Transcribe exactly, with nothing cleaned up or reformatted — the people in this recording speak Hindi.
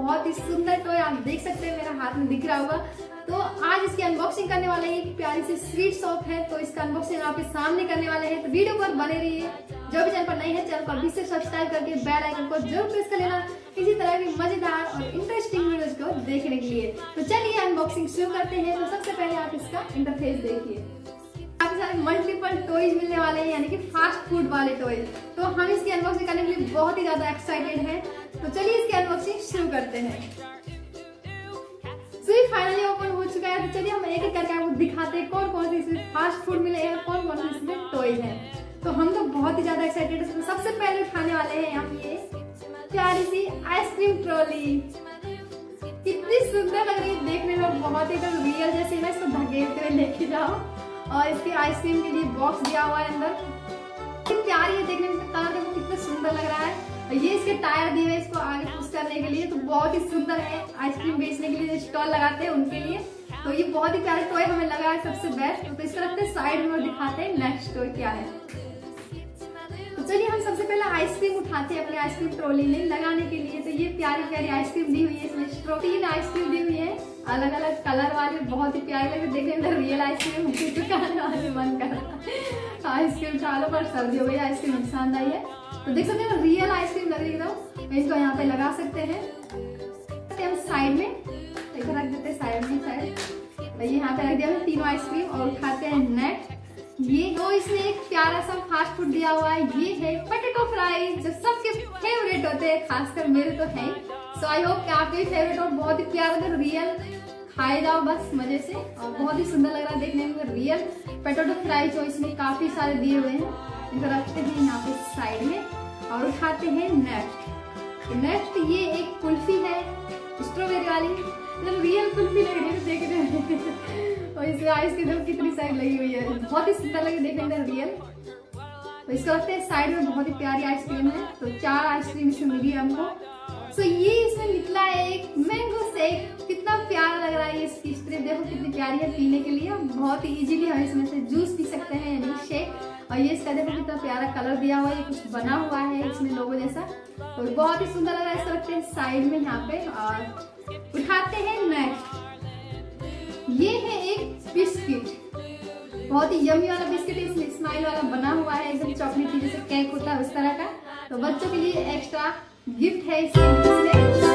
बहुत ही सुंदर टॉय आप देख सकते हैं, मेरा हाथ में दिख रहा होगा। तो आज इसकी अनबॉक्सिंग करने वाले हैं। एक प्यारी सी स्वीट शॉप है, तो इसका अनबॉक्सिंग आपके सामने करने वाले हैं। तो वीडियो पर बने रहिए। जो भी चैनल पर नए हैं, चैनल को अभी से सब्सक्राइब करके बेल आइकन को जरूर प्रेस कर लेना, इसी तरह की मजेदार और इंटरेस्टिंग वीडियोस को देखने के लिए। तो चलिए अनबॉक्सिंग शुरू करते हैं। तो सबसे पहले आप इसका इंटरफेस देखिए। आपके साथ मल्टीपल टॉयज मिलने वाले हैं, यानी कि फास्ट फूड वाले टॉयज। तो हम इसकी अनबॉक्सिंग करने के लिए बहुत ही ज्यादा एक्साइटेड हैं। तो चलिए इसकी अनबॉक्सिंग शुरू करते हैं। तो ये फाइनली ओपन हो चुका है। तो चलिए हम एक एक करके आपको दिखाते हैं कौन कौन से इसमें फास्ट फूड मिले हैं, कौन कौन से इसमें टॉयज हैं। तो हम तो बहुत ही ज्यादा एक्साइटेड है। सबसे पहले उठाने वाले हैं हम ये प्यारी सी आइसक्रीम ट्रॉली। कितनी सुंदर लग रही है देखने में, बहुत ही एकदम रियल जैसी है। इसको धकेलते हुए लेके जाओ और इसके आइसक्रीम के लिए बॉक्स दिया हुआ है अंदर। कितनी प्यारी है देखने में, कलर देखो कितना सुंदर लग रहा है। और ये इसके टायर दिए हुए इसको आगे पुश करने के लिए, तो बहुत ही सुंदर है। आइसक्रीम बेचने के लिए स्टॉल लगाते हैं उनके लिए, तो ये बहुत ही प्यारा टॉय हमें लगा है सबसे बेस्ट। तो इसको रखते हैं साइड में और दिखाते हैं नेक्स्ट टॉय क्या है। तो चलिए हम सबसे पहले आइसक्रीम उठाते हैं अपनी आइसक्रीम ट्रॉली में लगाने के लिए। तो ये प्यारी प्यारी आइसक्रीम दी हुई है, इसमें तीन आइसक्रीम दी हुई है अलग अलग कलर वाली, बहुत ही प्यारी लगे देखने में। रियल आइसक्रीम दुकान वाले मन कर आइसक्रीम खा लो, पर सर्दी हो गई, आइसक्रीम नुकसानदायी है। तो देख सकते हैं रियल आइसक्रीम लग रही है एकदम। इसको यहाँ पे लगा सकते हैं हम साइड में, इधर रख देते हैं साइड में साइड। तो यहाँ पे रख दिया हमने तीनों आइसक्रीम और उठाते हैं नेक्स्ट। ये तो इसमें एक प्यारा सा फास्ट फूड दिया हुआ है, ये है पोटैटो फ्राई, जो सबके फेवरेट होते हैं, खासकर मेरे तो है। सो आई होप कि आपके भी फेवरेट हो। बहुत ही प्यारा रियल, खाए जाओ बस मजे से, और बहुत ही सुंदर लग रहा है देखने में। रियल पोटैटो फ्राई जो इसमें काफी सारे दिए हुए हैं, इनको रखते हैं यहाँ पे साइड में और उठाते हैं नेक्स्ट। नेक्स्ट ये एक कुल्फी है स्ट्रॉबेरी वाली, मतलब रियल कुल्फी लग रही है देखने में। और इसमें आइसक्रीम कितनी सारी लगी हुई है, बहुत ही सुंदर लगी देखने में रियल। तो इसको रखते हैं साइड में, बहुत ही प्यारी आइसक्रीम है। तो चार आइसक्रीम इसमें मिली है हमको। सो ये इसमें निकला है एक मैंगो शेक, कितना प्यारा लग रहा है। इसकी स्ट्रिप देखो कितनी प्यारी है पीने के लिए, बहुत ही इजीली हम इसमें से जूस पी सकते हैं, यानी शेक। और ये इसका देखो कितना प्यारा कलर दिया हुआ है, ये कुछ बना हुआ है इसमें लोगो जैसा, तो बहुत ही सुंदर लग रहा है। इसको रखते हैं साइड में यहाँ पे और उठाते हैं नेक्स्ट। ये है एक बिस्किट, बहुत ही यमी वाला बिस्किट, इसमें स्माइल वाला बना हुआ है, एकदम चॉकलेटी जैसे केक होता है उस तरह का। तो बच्चों के लिए एक्स्ट्रा गिफ्ट है इसमें।